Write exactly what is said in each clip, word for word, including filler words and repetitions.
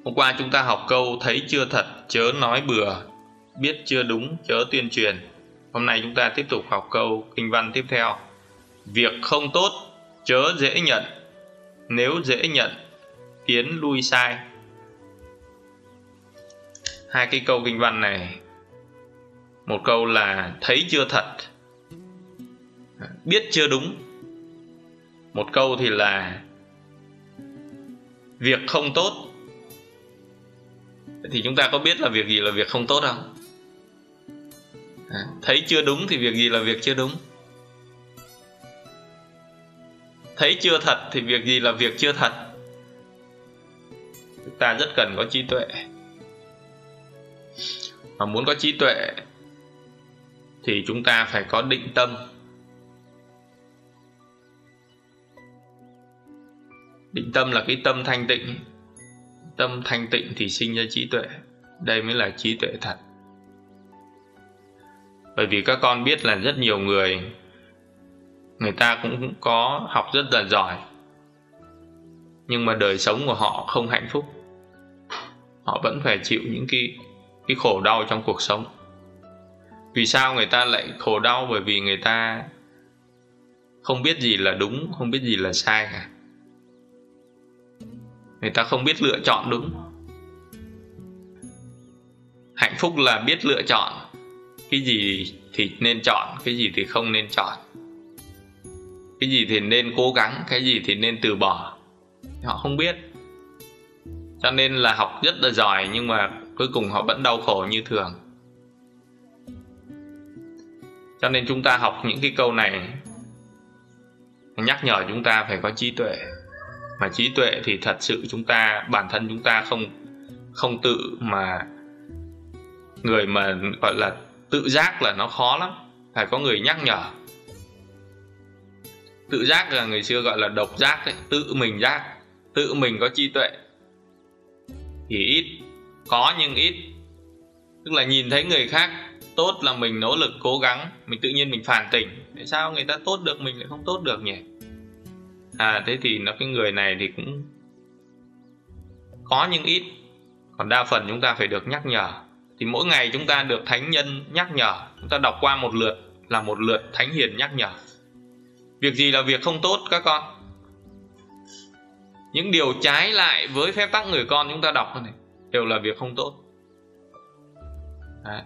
Hôm qua chúng ta học câu thấy chưa thật chớ nói bừa, biết chưa đúng chớ tuyên truyền. Hôm nay chúng ta tiếp tục học câu kinh văn tiếp theo. Việc không tốt chớ dễ nhận, nếu dễ nhận tiến lui sai. Hai cái câu kinh văn này, một câu là thấy chưa thật, biết chưa đúng. Một câu thì là việc không tốt. Thì chúng ta có biết là việc gì là việc không tốt không? À, thấy chưa đúng thì việc gì là việc chưa đúng? Thấy chưa thật thì việc gì là việc chưa thật? Chúng ta rất cần có trí tuệ. Mà muốn có trí tuệ thì chúng ta phải có định tâm. Định tâm là cái tâm thanh tịnh. Tâm thanh tịnh thì sinh ra trí tuệ. Đây mới là trí tuệ thật. Bởi vì các con biết là rất nhiều người, người ta cũng có học rất là giỏi, nhưng mà đời sống của họ không hạnh phúc. Họ vẫn phải chịu những cái, cái khổ đau trong cuộc sống. Vì sao người ta lại khổ đau? Bởi vì người ta không biết gì là đúng, không biết gì là sai cả. Người ta không biết lựa chọn đúng. Hạnh phúc là biết lựa chọn. Cái gì thì nên chọn, cái gì thì không nên chọn. Cái gì thì nên cố gắng, cái gì thì nên từ bỏ. Họ không biết. Cho nên là học rất là giỏi, nhưng mà cuối cùng họ vẫn đau khổ như thường. Cho nên chúng ta học những cái câu này nhắc nhở chúng ta phải có trí tuệ. Mà trí tuệ thì thật sự chúng ta, bản thân chúng ta không không tự mà, người mà gọi là tự giác là nó khó lắm. Phải có người nhắc nhở. Tự giác là người xưa gọi là độc giác ấy, tự mình giác, tự mình có trí tuệ thì ít, có nhưng ít. Tức là nhìn thấy người khác tốt là mình nỗ lực cố gắng, mình tự nhiên mình phản tỉnh, tại sao người ta tốt được mình lại không tốt được nhỉ? À thế thì nó cái người này thì cũng có nhưng ít. Còn đa phần chúng ta phải được nhắc nhở. Thì mỗi ngày chúng ta được thánh nhân nhắc nhở. Chúng ta đọc qua một lượt là một lượt thánh hiền nhắc nhở. Việc gì là việc không tốt các con? Những điều trái lại với phép tắc người con chúng ta đọc này đều là việc không tốt. Đấy.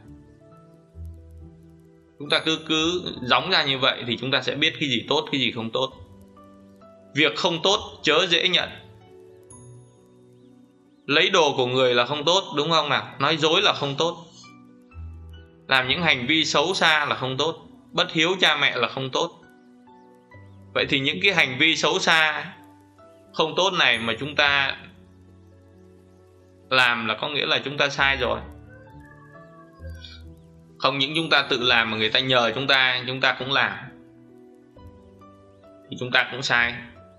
Chúng ta cứ cứ gióng ra như vậy thì chúng ta sẽ biết cái gì tốt, cái gì không tốt. Việc không tốt chớ dễ nhận. Lấy đồ của người là không tốt, đúng không nào? Nói dối là không tốt. Làm những hành vi xấu xa là không tốt. Bất hiếu cha mẹ là không tốt. Vậy thì những cái hành vi xấu xa, không tốt này mà chúng ta làm là có nghĩa là chúng ta sai rồi. Không những chúng ta tự làm mà người ta nhờ chúng ta, chúng ta cũng làm, thì chúng ta cũng sai.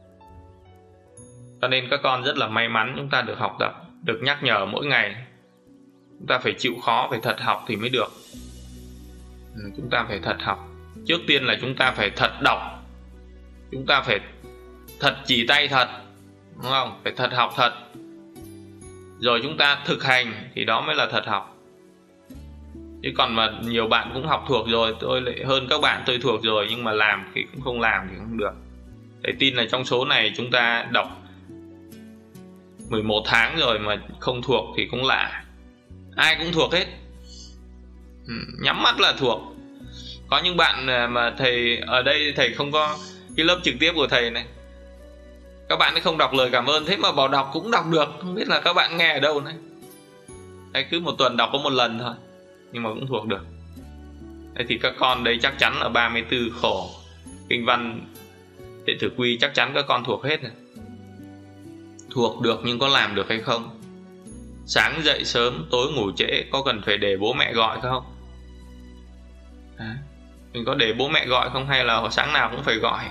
Cho nên các con rất là may mắn chúng ta được học tập, được nhắc nhở mỗi ngày. Chúng ta phải chịu khó, phải thật học thì mới được. Chúng ta phải thật học. Trước tiên là chúng ta phải thật đọc. Chúng ta phải thật chỉ tay thật, đúng không? Phải thật học thật. Rồi chúng ta thực hành thì đó mới là thật học. Chứ còn mà nhiều bạn cũng học thuộc rồi, tôi lại hơn các bạn, tôi thuộc rồi, nhưng mà làm thì cũng không làm thì không được. Để tin là trong số này chúng ta đọc mười một tháng rồi mà không thuộc thì cũng lạ. Ai cũng thuộc hết, ừ, nhắm mắt là thuộc. Có những bạn mà thầy ở đây, thầy không có cái lớp trực tiếp của thầy này, các bạn ấy không đọc lời cảm ơn, thế mà bảo đọc cũng đọc được. Không biết là các bạn nghe ở đâu này. Đấy, cứ một tuần đọc có một lần thôi nhưng mà cũng thuộc được. Đấy thì các con đây chắc chắn ở ba mươi tư khổ kinh văn Đệ Tử Quy chắc chắn các con thuộc hết này. Thuộc được nhưng có làm được hay không? Sáng dậy sớm, tối ngủ trễ, có cần phải để bố mẹ gọi không? À, mình có để bố mẹ gọi không, hay là sáng nào cũng phải gọi?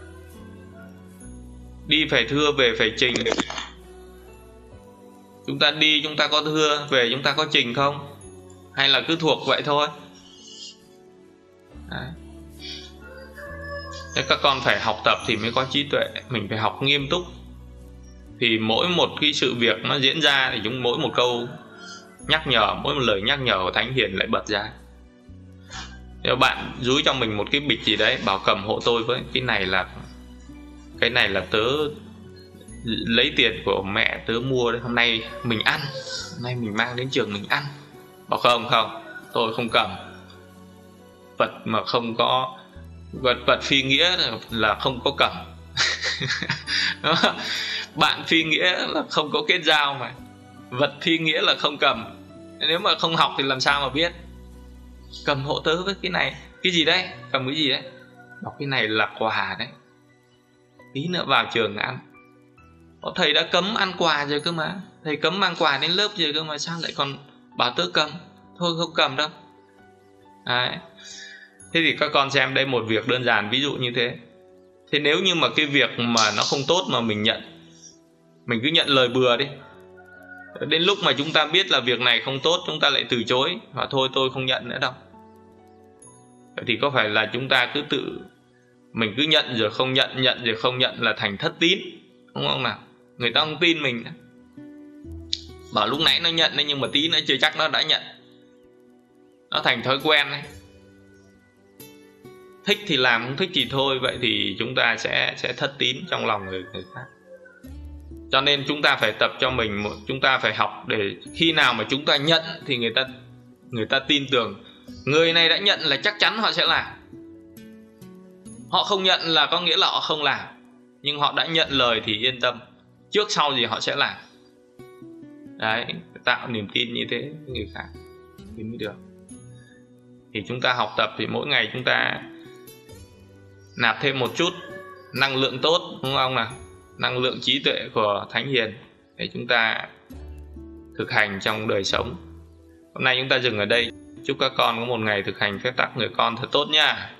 Đi phải thưa, về phải trình. Chúng ta đi chúng ta có thưa, về chúng ta có trình không? Hay là cứ thuộc vậy thôi? Đấy. Thế các con phải học tập thì mới có trí tuệ. Mình phải học nghiêm túc. thì mỗi một cái sự việc nó diễn ra thì chúng mỗi một câu nhắc nhở, mỗi một lời nhắc nhở của Thánh Hiền lại bật ra. Nếu bạn dúi cho mình một cái bịch gì đấy, bảo cầm hộ tôi với, cái này là cái này là tớ lấy tiền của mẹ tớ mua đấy, hôm nay mình ăn, hôm nay mình mang đến trường mình ăn. Bảo không không, tôi không cầm. Vật mà không có vật vật phi nghĩa là không có cầm. Bạn phi nghĩa là không có kết giao, mà vật phi nghĩa là không cầm. Nếu mà không học thì làm sao mà biết. Cầm hộ tớ với cái này. Cái gì đấy? Cầm cái gì đấy? Bảo cái này là quà đấy, tí nữa vào trường ăn. Có thầy đã cấm ăn quà rồi cơ mà, thầy cấm mang quà đến lớp rồi cơ mà, sao lại còn bảo tớ cầm? Thôi không cầm đâu. Đấy. Thế thì các con xem đây, một việc đơn giản ví dụ như thế. Thế nếu như mà cái việc mà nó không tốt mà mình nhận, mình cứ nhận lời bừa đi, đến lúc mà chúng ta biết là việc này không tốt, chúng ta lại từ chối và thôi tôi không nhận nữa đâu. Vậy thì có phải là chúng ta cứ tự mình cứ nhận rồi không nhận, nhận rồi không nhận là thành thất tín, đúng không nào? Người ta không tin mình. Bảo lúc nãy nó nhận đấy, nhưng mà tí nữa chưa chắc nó đã nhận. Nó thành thói quen đấy. Thích thì làm, không thích thì thôi. Vậy thì chúng ta sẽ sẽ thất tín trong lòng người, người khác. Cho nên chúng ta phải tập cho mình, chúng ta phải học để khi nào mà chúng ta nhận thì người ta người ta tin tưởng người này đã nhận là chắc chắn họ sẽ làm. Họ không nhận là có nghĩa là họ không làm, nhưng họ đã nhận lời thì yên tâm, trước sau gì họ sẽ làm. Đấy, tạo niềm tin như thế với người khác thì mới được. Thì chúng ta học tập thì mỗi ngày chúng ta nạp thêm một chút năng lượng tốt, đúng không nào? Năng lượng trí tuệ của Thánh Hiền để chúng ta thực hành trong đời sống. Hôm nay chúng ta dừng ở đây. Chúc các con có một ngày thực hành phép tắc người con thật tốt nha.